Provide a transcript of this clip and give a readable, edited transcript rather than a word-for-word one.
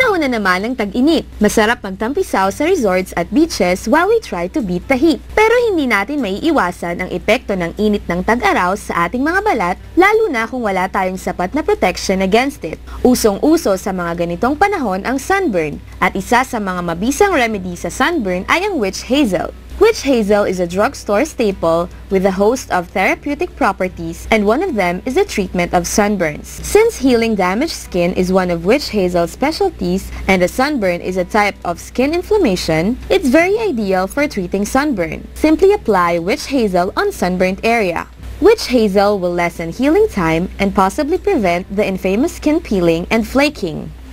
Panahon na naman ng tag-init. Masarap magtampisaw sa resorts at beaches while we try to beat the heat. Pero hindi natin maiiwasan ang epekto ng init ng tag-araw sa ating mga balat, lalo na kung wala tayong sapat na protection against it. Usong-uso sa mga ganitong panahon ang sunburn, at isa sa mga mabisang remedy sa sunburn ay ang witch hazel. Witch hazel is a drugstore staple with a host of therapeutic properties, and one of them is the treatment of sunburns. Since healing damaged skin is one of witch hazel's specialties, and a sunburn is a type of skin inflammation, it's very ideal for treating sunburn. Simply apply witch hazel on sunburnt area. Witch hazel will lessen healing time and possibly prevent the infamous skin peeling and flaking.